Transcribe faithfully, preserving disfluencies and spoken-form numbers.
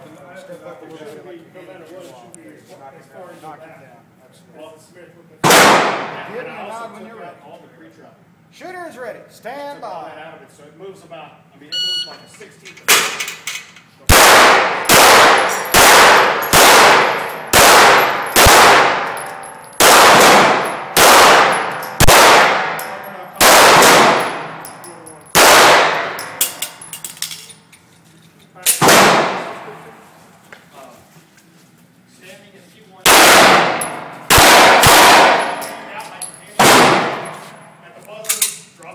Step up a little bit. Like no matter what, it should be as far as knock it that. down. Absolutely. Well, the Smith with the Get and it I also out when took you're out ready. all the pre-truck. Shooter is ready. Stand Took all that by. out of it, so it moves about. I mean, it moves like a sixteenth of a